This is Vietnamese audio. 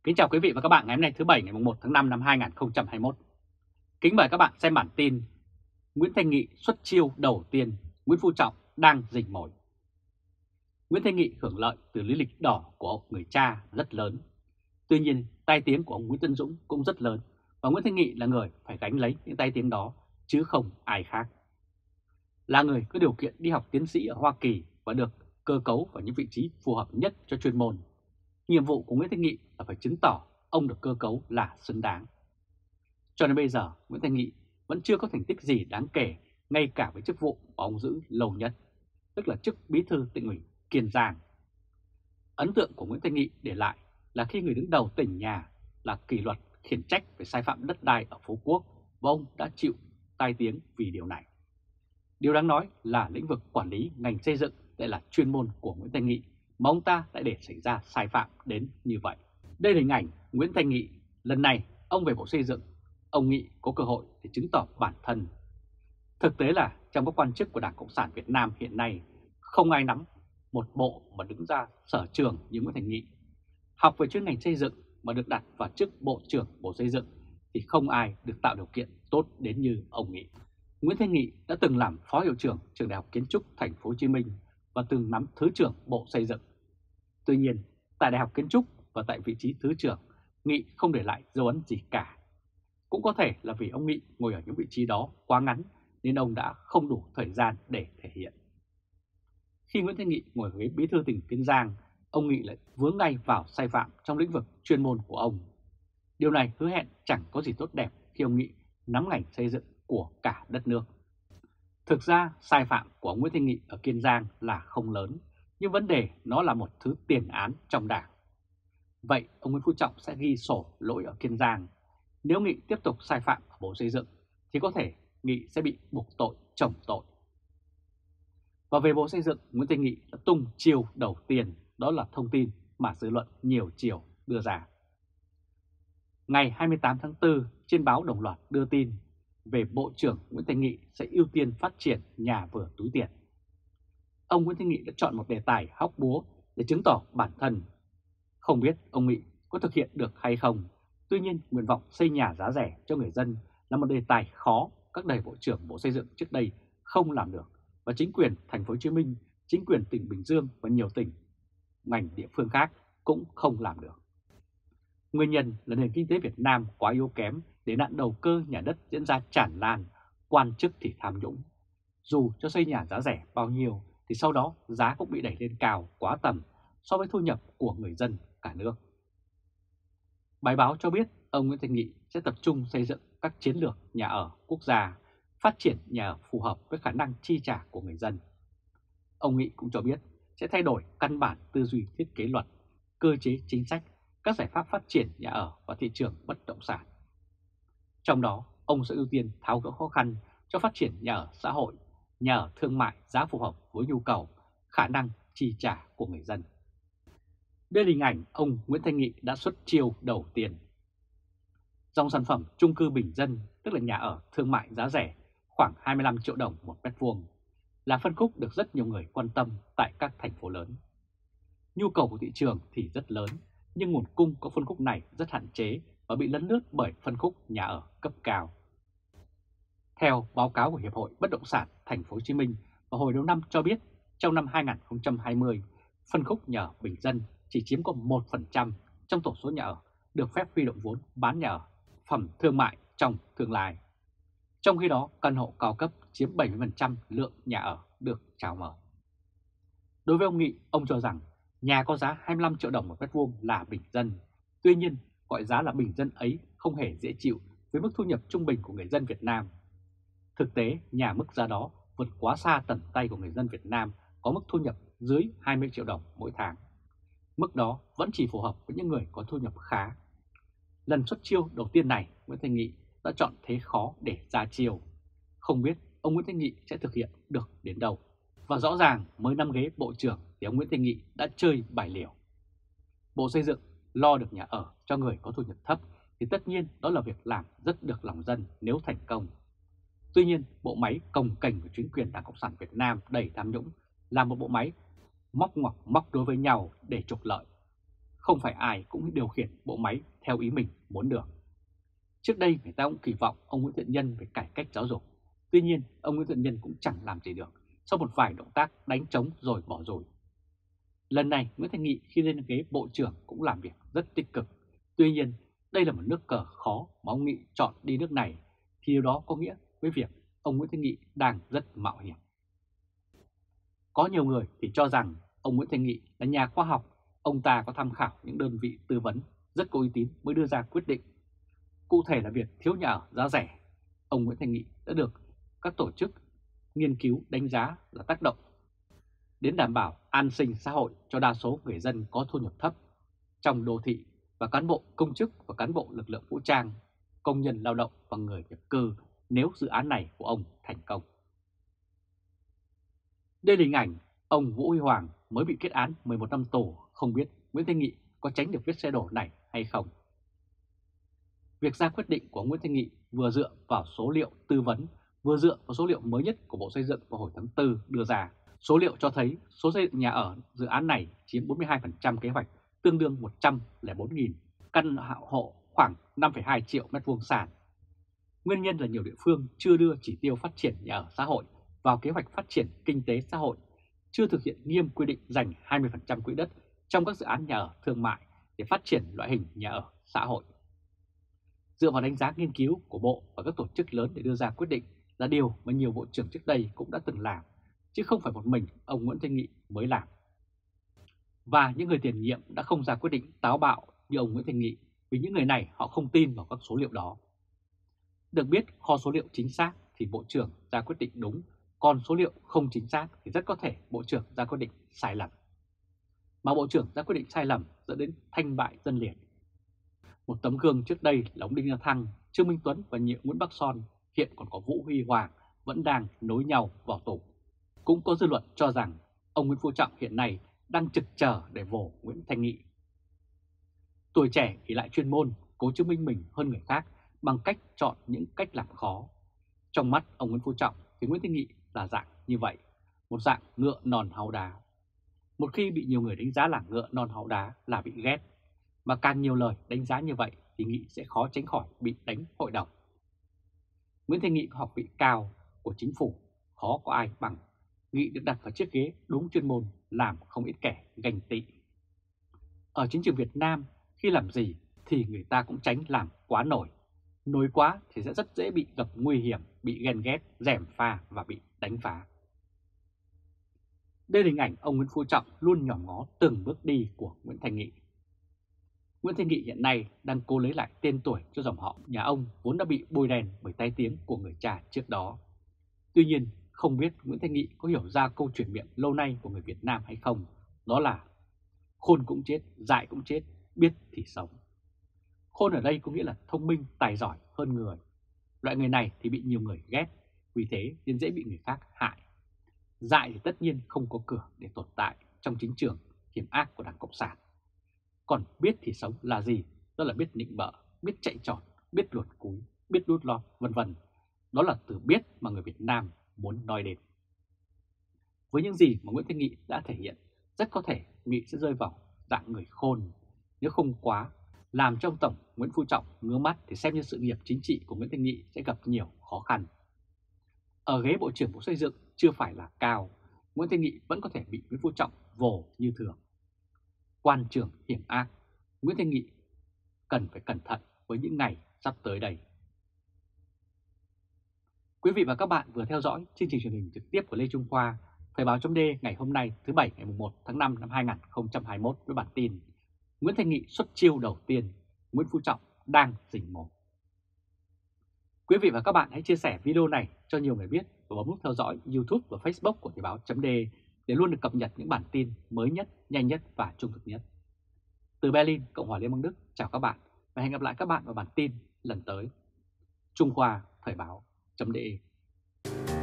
Kính chào quý vị và các bạn ngày hôm nay thứ Bảy ngày 1 tháng 5 năm 2021. Kính mời các bạn xem bản tin Nguyễn Thanh Nghị xuất chiêu đầu tiên, Nguyễn Phú Trọng đang rình mồi. Nguyễn Thanh Nghị hưởng lợi từ lý lịch đỏ của ông người cha rất lớn. Tuy nhiên, tai tiếng của ông Nguyễn Tân Dũng cũng rất lớn và Nguyễn Thanh Nghị là người phải gánh lấy những tai tiếng đó chứ không ai khác. Là người có điều kiện đi học tiến sĩ ở Hoa Kỳ và được cơ cấu vào những vị trí phù hợp nhất cho chuyên môn. Nhiệm vụ của Nguyễn Thanh Nghị là phải chứng tỏ ông được cơ cấu là xứng đáng. Cho đến bây giờ, Nguyễn Thanh Nghị vẫn chưa có thành tích gì đáng kể ngay cả với chức vụ mà ông giữ lâu nhất, tức là chức Bí thư Tỉnh ủy Kiên Giang. Ấn tượng của Nguyễn Thanh Nghị để lại là khi người đứng đầu tỉnh nhà là kỷ luật khiển trách về sai phạm đất đai ở Phú Quốc và ông đã chịu tai tiếng vì điều này. Điều đáng nói là lĩnh vực quản lý ngành xây dựng lại là chuyên môn của Nguyễn Thanh Nghị mà ông ta lại để xảy ra sai phạm đến như vậy. Đây là hình ảnh Nguyễn Thanh Nghị. Lần này ông về Bộ Xây dựng, ông Nghị có cơ hội để chứng tỏ bản thân. Thực tế là trong các quan chức của Đảng Cộng sản Việt Nam hiện nay, không ai nắm một bộ mà đứng ra sở trường như Nguyễn Thanh Nghị. Học về chuyên ngành xây dựng mà được đặt vào chức Bộ trưởng Bộ Xây dựng thì không ai được tạo điều kiện tốt đến như ông Nghị. Nguyễn Thanh Nghị đã từng làm Phó Hiệu trưởng Trường Đại học Kiến trúc Thành phố Hồ Chí Minh và từng nắm Thứ trưởng Bộ Xây dựng. Tuy nhiên, tại Đại học Kiến trúc và tại vị trí Thứ trưởng, Nghị không để lại dấu ấn gì cả. Cũng có thể là vì ông Nghị ngồi ở những vị trí đó quá ngắn nên ông đã không đủ thời gian để thể hiện. Khi Nguyễn Thanh Nghị ngồi ở ghế Bí thư tỉnh Kiên Giang, ông Nghị lại vướng ngay vào sai phạm trong lĩnh vực chuyên môn của ông. Điều này hứa hẹn chẳng có gì tốt đẹp khi ông Nghị nắm ngành xây dựng của cả đất nước. Thực ra, sai phạm của ông Nguyễn Thanh Nghị ở Kiên Giang là không lớn, nhưng vấn đề nó là một thứ tiền án trong Đảng. Vậy ông Nguyễn Phú Trọng sẽ ghi sổ lỗi ở Kiên Giang. Nếu Nghị tiếp tục sai phạm ở Bộ Xây dựng thì có thể Nghị sẽ bị buộc tội chồng tội. Và về Bộ Xây dựng, Nguyễn Thanh Nghị đã tung chiêu đầu tiên, đó là thông tin mà dư luận nhiều chiều đưa ra. Ngày 28 tháng 4, trên báo Đồng Loạt đưa tin về Bộ trưởng Nguyễn Thanh Nghị sẽ ưu tiên phát triển nhà vừa túi tiền. Ông Nguyễn Thanh Nghị đã chọn một đề tài hóc búa để chứng tỏ bản thân. Không biết ông Nghị có thực hiện được hay không, tuy nhiên nguyện vọng xây nhà giá rẻ cho người dân là một đề tài khó các đời Bộ trưởng Bộ Xây dựng trước đây không làm được và chính quyền Thành phố Hồ Chí Minh, chính quyền tỉnh Bình Dương và nhiều tỉnh, ngành địa phương khác cũng không làm được. Nguyên nhân là nền kinh tế Việt Nam quá yếu kém để nạn đầu cơ nhà đất diễn ra tràn lan, quan chức thì tham nhũng. Dù cho xây nhà giá rẻ bao nhiêu thì sau đó giá cũng bị đẩy lên cao quá tầm so với thu nhập của người dân cả nước. Bài báo cho biết ông Nguyễn Thanh Nghị sẽ tập trung xây dựng các chiến lược nhà ở quốc gia, phát triển nhà ở phù hợp với khả năng chi trả của người dân. Ông Nghị cũng cho biết sẽ thay đổi căn bản tư duy thiết kế luật, cơ chế chính sách, các giải pháp phát triển nhà ở và thị trường bất động sản. Trong đó, ông sẽ ưu tiên tháo gỡ khó khăn cho phát triển nhà ở xã hội, nhà ở thương mại giá phù hợp với nhu cầu, khả năng chi trả của người dân. Đây là hình ảnh ông Nguyễn Thanh Nghị đã xuất chiêu đầu tiên. Dòng sản phẩm chung cư bình dân, tức là nhà ở thương mại giá rẻ, khoảng 25 triệu đồng một mét vuông, là phân khúc được rất nhiều người quan tâm tại các thành phố lớn. Nhu cầu của thị trường thì rất lớn, nhưng nguồn cung của phân khúc này rất hạn chế và bị lấn lướt bởi phân khúc nhà ở cấp cao. Theo báo cáo của Hiệp hội Bất động sản Thành phố Hồ Chí Minh vào hồi đầu năm cho biết, trong năm 2020, phân khúc nhà ở bình dân chỉ chiếm có 1% trong tổng số nhà ở được phép huy động vốn bán nhà ở phẩm thương mại trong tương lai. Trong khi đó, căn hộ cao cấp chiếm 70% lượng nhà ở được chào mở. Đối với ông Nghị, ông cho rằng nhà có giá 25 triệu đồng một mét vuông là bình dân. Tuy nhiên, gọi giá là bình dân ấy không hề dễ chịu với mức thu nhập trung bình của người dân Việt Nam. Thực tế, nhà mức giá đó vượt quá xa tầm tay của người dân Việt Nam có mức thu nhập dưới 20 triệu đồng mỗi tháng. Mức đó vẫn chỉ phù hợp với những người có thu nhập khá. Lần xuất chiêu đầu tiên này, Nguyễn Thanh Nghị đã chọn thế khó để ra chiêu. Không biết ông Nguyễn Thanh Nghị sẽ thực hiện được đến đâu. Và rõ ràng mới 5 ghế bộ trưởng thì ông Nguyễn Thanh Nghị đã chơi bài liều. Bộ Xây dựng lo được nhà ở cho người có thu nhập thấp thì tất nhiên đó là việc làm rất được lòng dân nếu thành công. Tuy nhiên, bộ máy cồng kềnh của chính quyền Đảng Cộng sản Việt Nam đầy tham nhũng là một bộ máy móc ngoặc móc đối với nhau để trục lợi. không phải ai cũng điều khiển bộ máy theo ý mình muốn được. Trước đây người ta cũng kỳ vọng ông Nguyễn Thiện Nhân về cải cách giáo dục. Tuy nhiên, ông Nguyễn Thiện Nhân cũng chẳng làm gì được sau một vài động tác đánh trống rồi bỏ rồi. Lần này, Nguyễn Thanh Nghị khi lên ghế Bộ trưởng cũng làm việc rất tích cực. Tuy nhiên, đây là một nước cờ khó mà ông Nghị chọn đi nước này, thì điều đó có nghĩa với việc ông Nguyễn Thanh Nghị đang rất mạo hiểm. Có nhiều người thì cho rằng ông Nguyễn Thanh Nghị là nhà khoa học, ông ta có tham khảo những đơn vị tư vấn rất có uy tín mới đưa ra quyết định. Cụ thể là việc thiếu nhà ở giá rẻ, ông Nguyễn Thanh Nghị đã được các tổ chức nghiên cứu đánh giá là tác động đến đảm bảo an sinh xã hội cho đa số người dân có thu nhập thấp trong đô thị và cán bộ công chức và cán bộ lực lượng vũ trang, công nhân lao động và người nhập cư nếu dự án này của ông thành công. Đây là hình ảnh ông Vũ Huy Hoàng mới bị kết án 11 năm tù, không biết Nguyễn Thanh Nghị có tránh được vết xe đổ này hay không. Việc ra quyết định của Nguyễn Thanh Nghị vừa dựa vào số liệu tư vấn, vừa dựa vào số liệu mới nhất của Bộ Xây dựng vào hồi tháng 4 đưa ra. Số liệu cho thấy số xây dựng nhà ở dự án này chiếm 42% kế hoạch, tương đương 104.000 căn hộ, khoảng 5,2 triệu m2 sàn. Nguyên nhân là nhiều địa phương chưa đưa chỉ tiêu phát triển nhà ở xã hội vào kế hoạch phát triển kinh tế xã hội, chưa thực hiện nghiêm quy định dành 20% quỹ đất trong các dự án nhà ở thương mại để phát triển loại hình nhà ở xã hội. Dựa vào đánh giá nghiên cứu của Bộ và các tổ chức lớn để đưa ra quyết định là điều mà nhiều bộ trưởng trước đây cũng đã từng làm, chứ không phải một mình ông Nguyễn Thanh Nghị mới làm. Và những người tiền nhiệm đã không ra quyết định táo bạo như ông Nguyễn Thanh Nghị vì những người này họ không tin vào các số liệu đó. Được biết kho số liệu chính xác thì Bộ trưởng ra quyết định đúng, còn số liệu không chính xác thì rất có thể Bộ trưởng ra quyết định sai lầm. Mà Bộ trưởng ra quyết định sai lầm dẫn đến thanh bại dân liệt. Một tấm gương trước đây là ông Đinh La Thăng, Trương Minh Tuấn và Nguyễn Bắc Son, hiện còn có Vũ Huy Hoàng vẫn đang nối nhau vào tù. Cũng có dư luận cho rằng ông Nguyễn Phú Trọng hiện nay đang trực chờ để vồ Nguyễn Thanh Nghị. Tuổi trẻ thì lại chuyên môn, cố chứng minh mình hơn người khác bằng cách chọn những cách làm khó. Trong mắt ông Nguyễn Phú Trọng thì Nguyễn Thanh Nghị là dạng như vậy, một dạng ngựa non háu đá. Một khi bị nhiều người đánh giá là ngựa non háu đá là bị ghét, mà càng nhiều lời đánh giá như vậy thì Nghị sẽ khó tránh khỏi bị đánh hội đồng. Nguyễn Thanh Nghị có học vị cao của chính phủ, khó có ai bằng. Nghị được đặt vào chiếc ghế đúng chuyên môn làm không ít kẻ ganh tị. Ở chính trường Việt Nam, khi làm gì thì người ta cũng tránh làm quá nổi. Nổi quá thì sẽ rất dễ bị gặp nguy hiểm, bị ghen ghét, gièm pha và bị đánh phá. Đây là hình ảnh ông Nguyễn Phú Trọng luôn nhòm ngó từng bước đi của Nguyễn Thanh Nghị. Nguyễn Thanh Nghị hiện nay đang cố lấy lại tên tuổi cho dòng họ nhà ông vốn đã bị bôi đen bởi tai tiếng của người cha trước đó. Tuy nhiên, không biết Nguyễn Thanh Nghị có hiểu ra câu chuyện miệng lâu nay của người Việt Nam hay không, đó là khôn cũng chết, dại cũng chết, biết thì sống. Khôn ở đây có nghĩa là thông minh, tài giỏi hơn người. Loại người này thì bị nhiều người ghét, vì thế nên dễ bị người khác hại. Dại thì tất nhiên không có cửa để tồn tại trong chính trường hiểm ác của Đảng Cộng sản. Còn biết thì sống là gì? Đó là biết nịnh bợ, biết chạy trọt, biết luồn cúi, biết đút lót, vân vân. Đó là từ biết mà người Việt Nam muốn nói đến. Với những gì mà Nguyễn Thanh Nghị đã thể hiện, rất có thể Nghị sẽ rơi vào dạng người khôn. Nếu không quá, làm cho ông Tổng Nguyễn Phú Trọng ngứa mắt thì xem như sự nghiệp chính trị của Nguyễn Thanh Nghị sẽ gặp nhiều khó khăn. Ở ghế Bộ trưởng Bộ Xây dựng chưa phải là cao, Nguyễn Thanh Nghị vẫn có thể bị Nguyễn Phú Trọng vồ như thường. Quan trường hiểm ác, Nguyễn Thanh Nghị cần phải cẩn thận với những ngày sắp tới đây. Quý vị và các bạn vừa theo dõi chương trình truyền hình trực tiếp của Lê Trung Khoa, Thời báo chấm D ngày hôm nay thứ Bảy ngày 1 tháng 5 năm 2021 với bản tin Nguyễn Thanh Nghị xuất chiêu đầu tiên, Nguyễn Phú Trọng đang rình mồi. Quý vị và các bạn hãy chia sẻ video này cho nhiều người biết và bấm nút theo dõi YouTube và Facebook của Thời báo chấm D để luôn được cập nhật những bản tin mới nhất, nhanh nhất và trung thực nhất. Từ Berlin, Cộng hòa Liên bang Đức, chào các bạn và hẹn gặp lại các bạn vào bản tin lần tới. Trung Khoa, Thời báo chấm D.